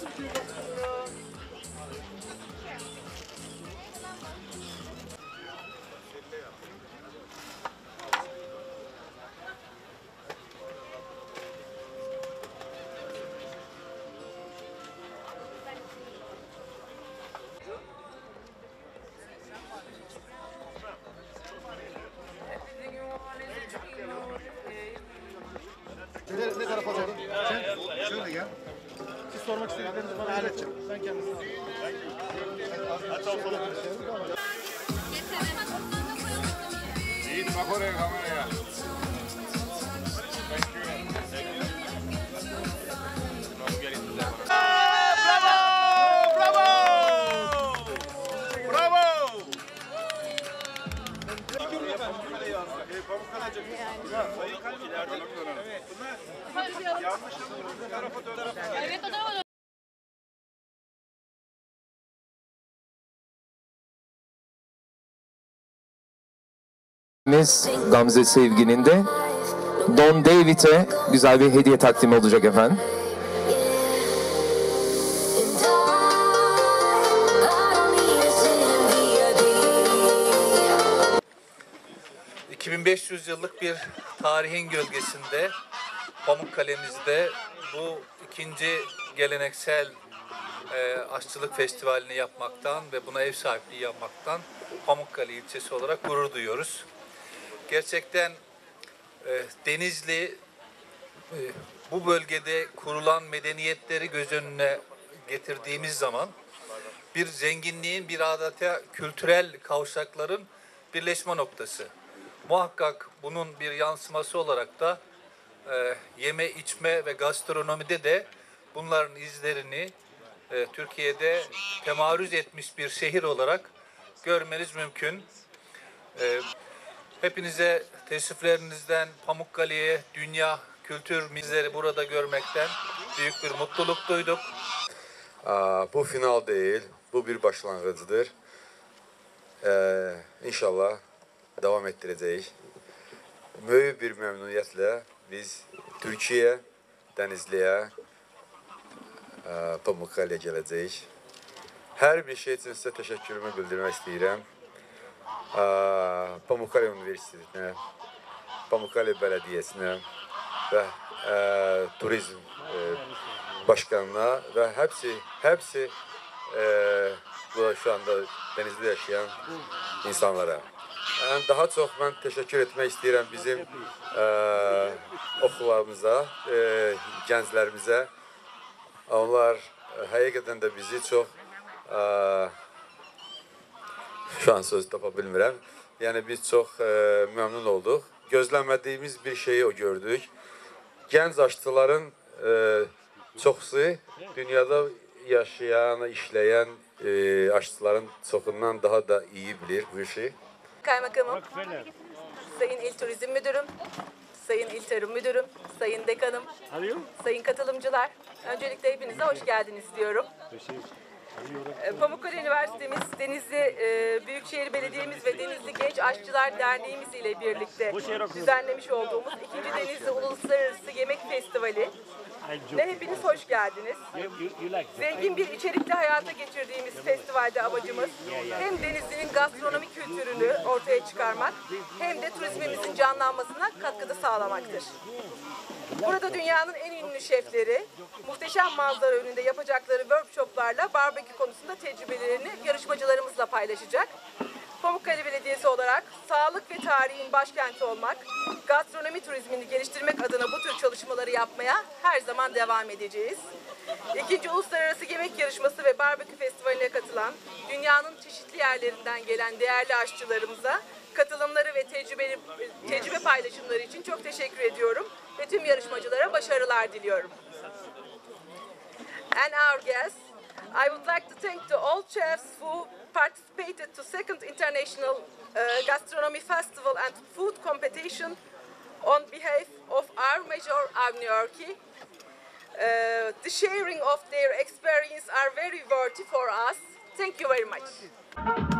Ne tarafa doğru? Sen şöyle gel. Siz sormak istediklerinizi bana ileteceğim. Sen kendin. Yiğit bak oraya kameraya. Gamze Sevgi'nin de Don David'e güzel bir hediye takdimi olacak efendim. ...2500 yıllık bir tarihin gölgesinde Pamukkale'mizde bu ikinci geleneksel aşçılık festivalini yapmaktan ve buna ev sahipliği yapmaktan Pamukkale ilçesi olarak gurur duyuyoruz. Gerçekten Denizli bu bölgede kurulan medeniyetleri göz önüne getirdiğimiz zaman bir zenginliğin, bir adeta kültürel kavşakların birleşme noktası. Muhakkak bunun bir yansıması olarak da yeme, içme ve gastronomide de bunların izlerini Türkiye'de temarüz etmiş bir şehir olarak görmeniz mümkün. Hepinize teşriflerinizden Pamukkale'ye dünya kültür mirasları burada görmekten büyük bir mutluluk duyduk. Bu final değil, bu bir başlangıcıdır. İnşallah devam ettireceğiz. Büyük bir memnuniyetle biz Türkiye, Denizli'ye, Pamukkale'ye geleceğiz. Her bir şey için size teşekkürümü bildirmek istedim. Pamukkale Üniversitesi'ne, Pamukkale Belediyesi'ne ve Turizm Başkanı'na ve hepsi burada şu anda Denizli'de yaşayan insanlara. Yani daha çok ben teşekkür etmek istedim bizim okullarımıza, gençlerimize. Onlar hakikaten de bizi çok şu an söz tapabilmirəm. Yani biz çok memnun olduk. Gözlemediğimiz bir şeyi gördük. Genç aşçıların çoxusu dünyada yaşayan, işleyen aşçıların çoxundan daha da iyi bilir bu işi. Kaymakamım, Sayın İl Turizm Müdürüm, Sayın İl Tarım Müdürüm, Sayın Dekanım, sayın katılımcılar, öncelikle hepinize hoş geldiniz diyorum. Pamukkale Üniversitemiz, Denizli Büyükşehir Belediye'miz ve Denizli Genç Aşçılar Derneğimiz ile birlikte düzenlemiş olduğumuz 2. Denizli Uluslararası Yemek Festivali ve hepiniz hoş geldiniz. Zengin bir içerikli hayata geçirdiğimiz festivalde amacımız hem Denizli'nin gastronomi kültürünü ortaya çıkarmak hem de turizmimizin canlanmasına katkıda sağlamaktır. Burada dünyanın en ünlü şefleri muhteşem manzara önünde yapacakları workshoplarla barbekü konusunda tecrübelerini yarışmacılarımızla paylaşacak. Pamukkale Belediyesi olarak sağlık ve tarihin başkenti olmak, gastronomi turizmini geliştirmek adına bu tür çalışmaları yapmaya her zaman devam edeceğiz. 2. Uluslararası Yemek Yarışması ve Barbekü Festivali'ne katılan dünyanın çeşitli yerlerinden gelen değerli aşçılarımıza katılımları ve tecrübe paylaşımları için çok teşekkür ediyorum ve tüm yarışmacılara başarılar diliyorum. And our guests, I would like to thank to all chefs who participated to 2nd International Gastronomy Festival and Food Competition on behalf of our Major Avni. The sharing of their experience are very worthy for us. Thank you very much.